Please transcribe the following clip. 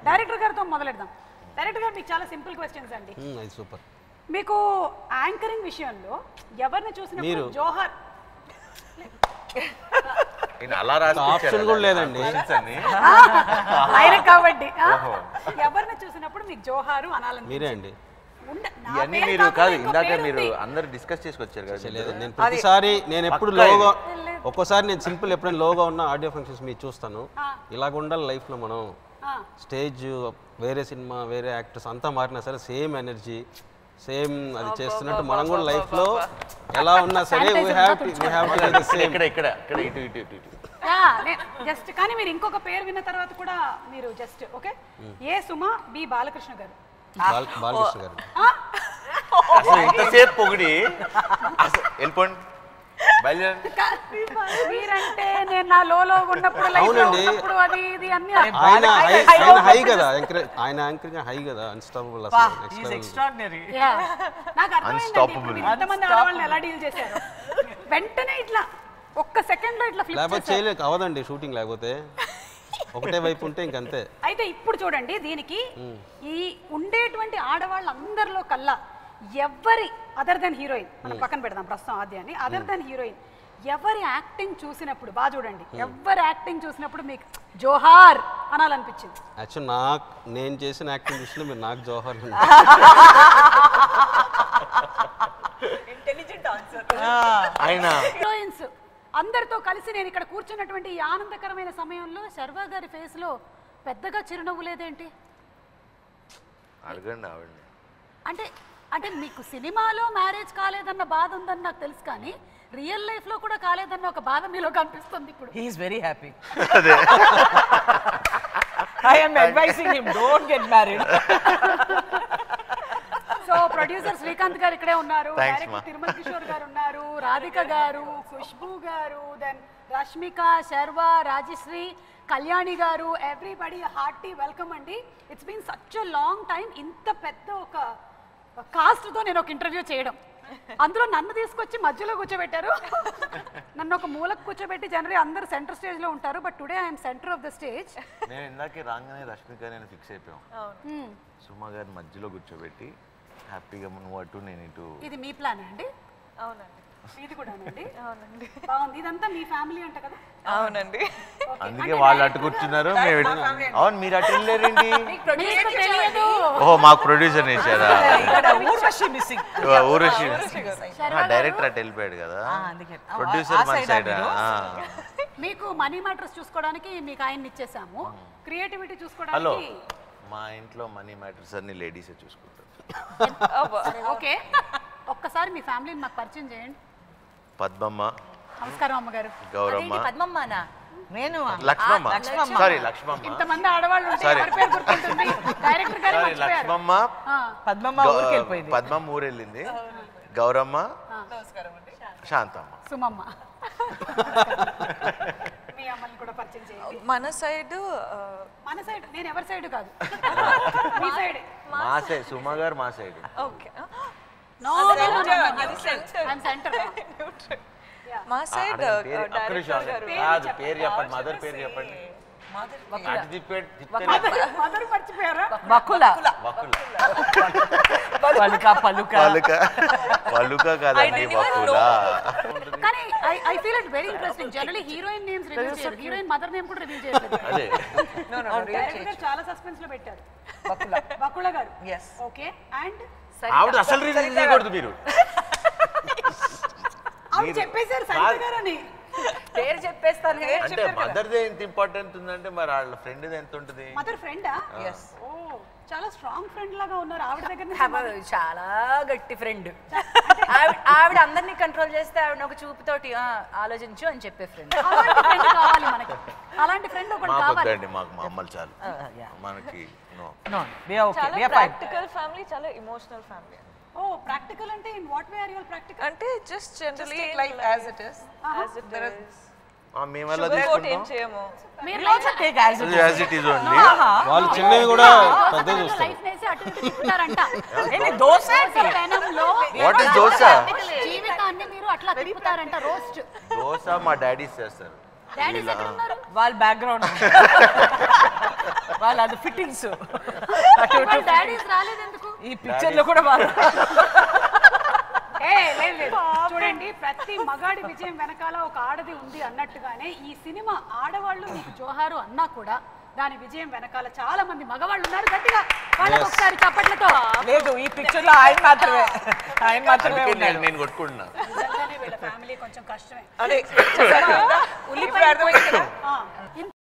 Director గారితో మొదలెడదాం. Director గారు మీకు చాలా సింపుల్ క్వశ్చన్స్ అండి. సూపర్. మీకు యాంకరింగ్ విషయంలో ఎవరిని చూసినప్పుడు జోహార్ ఆప్షన్ కూడా లేదండి ఆయన కాబట్టి ఎవరిని చూసినప్పుడు మీకు జోహారు అనాలని మీరే అండి. ఇవన్నీ మీరు కాదు, ఇందాక మీరు అందరు డిస్కస్ చేసుకొచ్చారు కదా. నేను ప్రతిసారి నేను ఎప్పుడు లోగా, ఒక్కోసారి నేను సింపుల్ ఎప్పుడైనా లోగా ఉన్న ఆడియో ఫంక్షన్స్ మీరు చూస్తాను. ఇలాగ ఉండాలి లైఫ్లో. మనం స్టేజ్ వేరే సినిమా వేరే యాక్టర్స్ అంతా మారినా సరే సేమ్ ఎనర్జీ సేమ్ అది చేస్తున్నట్టు మనం కూడా లైఫ్లో ఎలా ఉన్నా సరే జస్ట్. కానీ మీరు ఇంకొక పేరు విన్న తర్వాత కూడా మీరు just okay. A Suma B Balakrishna గారు. బాలకృష్ణ గారు ఎంతసేపు పొగిడి వెళ్ళిపోండి మీరంటే నేను నా లోలో ఉన్నప్పుడు అది ఇది అన్ని ఆయన హై కదా, ఆయన యాంకరింగ్ హై కదా, అన్స్టాపబుల్. నాకు అర్థమైంది ఎంతమంది ఆడవాళ్ళని ఎలా డీల్ చేశారు. వెంటనే ఇట్లా ఒక్క సెకండ్ లో ఇట్లా లేకపోతే చేయలేక అవదండి షూటింగ్, లేకపోతే ఒకటే వైపు ఉంటే ఇంకంతే. అయితే ఇప్పుడు చూడండి, దీనికి ఈ ఉండేటువంటి ఆడవాళ్ళందరిలో కల్లా ఎవరి అదర్ దెన్ హీరోయిన్ మనం పక్కన పెడదాం ప్రస్తుతం ఆద్యాన్ని, అదర్ దెన్ హీరోయిన్ ఎవరి యాక్టింగ్ చూసినప్పుడు బాగా చూడండి, ఎవరి యాక్టింగ్ చూసినప్పుడు మీకు జోహార్ అనాలనిపించింది? యాక్చువల్ నేను చేసిన యాక్టింగ్ చూసిన మీరు నాకు జోహార్ హీరోయిన్స్ అందరితో కలిసి నేను ఇక్కడ కూర్చున్నటువంటి ఈ ఆనందకరమైన సమయంలో శర్వా గారి ఫేస్ లో పెద్దగా చిరునవ్వు లేదేంటి? అంటే అంటే మీకు సినిమాలో మ్యారేజ్ కాలేదన్న బాధ ఉందని నాకు తెలుసు, కానీ రియల్ లైఫ్ లో కూడా కాలేదన్న ఒక బాధ మీలో కనిపిస్తుంది ఇప్పుడు. He is very happy. I am advising him don't get married. So producer Srikanth గారు ఇక్కడే ఉన్నారు, డైరెక్టర్ తిరుమల కిషోర్ గారు ఉన్నారు, రాధిక గారు, ఖుష్బూ గారు, దెన్ రష్మిక, శర్వా, రాజశ్రీ, కళ్యాణి గారు, ఎవ్రీబడి హార్టీ వెల్కమ్ అండి. It's been such a long time. ఇంత పెద్ద ఒక కాస్ట్తో నేను ఒక ఇంటర్వ్యూ చేయడం, అందులో నన్ను తీసుకొచ్చి మధ్యలో కూర్చోబెట్టారు. నన్ను ఒక మూలకు కూర్చోబెట్టి జనరల్ అందరూ సెంటర్ స్టేజ్ లో ఉంటారు, but today I'm centre of the stage. నేను ఇందాకే రాగానే రష్మిక నేను ఫిక్స్ అయిపోయాం. సుమా గారి మధ్యలో కూర్చోబెట్టి హ్యాపీగా నువ్వు అటు నేను ఇటు. ఇది మీ ప్లాన్ అండి? అవునండి. ఇది కూడా అండి? అవునండి. బాగుంది. ఇదంతా మీ ఫ్యామిలీ అంట కదా? అవునండి. అందుకే వాళ్ళు అటు కూర్చున్నారు. అవును, మీరు అటు వెళ్ళారండి. ఓహో, మాకు ప్రొడ్యూసర్ ఇచ్చారా? ఊర్వశి డైరెక్టర్ అటు వెళ్ళిపోయాడు కదా, ప్రొడ్యూసర్ మన సైడ్. మీకు మనీ మ్యాటర్స్ చూసుకోవడానికి మీకు ఆయన్ని ఇచ్చేసాము, క్రియేటివిటీ చూసుకోవడానికి మా ఇంట్లో మనీ మ్యాటర్స్ అన్ని లేడీసే చూసుకుంటారు. ఓకే, ఒక్కసారి మీ ఫ్యామిలీని మాకు పరిచయం చేయండి. పద్మమ్మ. నమస్కారం అమ్మగారు. గౌరమ్మ. పద్మమ్మనా? నేను లక్ష్మమ్మ. సారీ లక్ష్మమ్మ. ఇంతమంది ఆడవాళ్ళు ఉంటే ఎవరి పేరు గుర్తుంటుంది? డైరెక్టర్ గారు మర్చిపోయారు. లక్ష్మమ్మ. పద్మమ్మ ఊరికి వెళ్ళిపోయింది. పద్మమ్మ ఊరు వెళ్ళింది. గౌరమ్మ. శాంతమ్మ. సుమమ్మ. మీ అమ్మని కూడా పరిచయం చేయండి. మన సైడ్ నేను ఎవరి సైడ్ కాదు, మీ సైడ్. మా సైడ్ సుమ గారు మా side. Okay. No I'm centre. మా సైడ్ డైరెక్టర్ గారు. పేరు చెప్పండి, మదర్ పేరు చెప్పండి. మదర్ మర్చిపోయారా? బకుల. పలుక కాదండి, బకుల. కానీ I feel it very interesting. Generally heroine names reveal చేయరు, హీరోయిన్ మదర్ నేమ్ కూడా రివీల్ చేయలేదు. డైరెక్టర్ గారు చాలా సస్పెన్స్ లో పెట్టారు. బకుల గారు. ఓకే. అండ్ ఆవిడ అసలు రివీల్ చేయకూడదు మీరు. ఆవిడ చెప్పేశారు సంజయ్ గారు అని. పేరు చెప్పేస్తాను. అంటే మదర్దే ఎంత ఇంపార్టెంట్ ఉందంటే మరి వాళ్ళ ఫ్రెండ్ ఎంత ఉంటుంది? మదర్ ఫ్రెండా? ఓ, చాలా స్ట్రాంగ్ ఫ్రెండ్ లాగా ఉన్నారు ఆవిడ దగ్గర. చాలా గట్టి ఫ్రెండ్. ఆవిడ అందరినీ కంట్రోల్ చేస్తే ఆవిడ ఒక చూపుతోటి ఆలోచించు అని చెప్పే ఫ్రెండ్. అలాంటి ఫ్రెండ్ కావాలి మనకి. అలాంటి ఫ్రెండ్ ఒకటి కావాలి. మాకు మా అమ్మలు చాలు మనకి. చాలా ప్రాక్టికల్ ఫ్యామిలీ, చాలా ఎమోషనల్ ఫ్యామిలీ. ఓ, ప్రాక్టికల్ అంటే in what way are you all practical? అంటే just generally life as it is. మేము ఎలా తీసుకుంటాం? ఏం చేయము. మీరు life take as it is only. వాళ్ళు చిన్నవి కూడా పెద్దగా చూస్తారు. లైఫ్ నేసి అటు ఇటు తిప్పుతారంట. ఏంటి దోస? పెనంలో వాట్ ఇస్ దోస? జీవితాన్ని మీరు అట్లా తిప్పుతారంట. రోస్ట్ దోస మా డాడీ చేస్తారు. డాడీ ఎక్కడ ఉన్నారు? వాళ్ళ బ్యాక్గ్రౌండ్ వాళ్ళు అది ఫిట్టింగ్స్ డాడీస్ రాలేదు ఎందుకు? ఈ పిక్చర్ లో కూడా వాళ్ళు లేదు లేదు చూడండి, ప్రతి మగాడి విజయం వెనకాల ఒక ఆడది ఉంది అన్నట్టుగానే ఈ సినిమా ఆడవాళ్ళు మీకు జోహారు అన్నా కూడా దాని విజయం వెనకాల చాలా మంది మగవాళ్ళు ఉన్నారు. గట్టిగా వాళ్ళకి ఒకసారి చప్పట్లతో. లేదు ఈ పిక్చర్ లో ఆయన మాత్రమే ఉన్నాడు. నేను కొట్టుకుంటున్నా. నిజంగానే వీళ్ళ ఫ్యామిలీ కొంచెం కష్టమే. అదే ఉల్లిపాయ ఇంత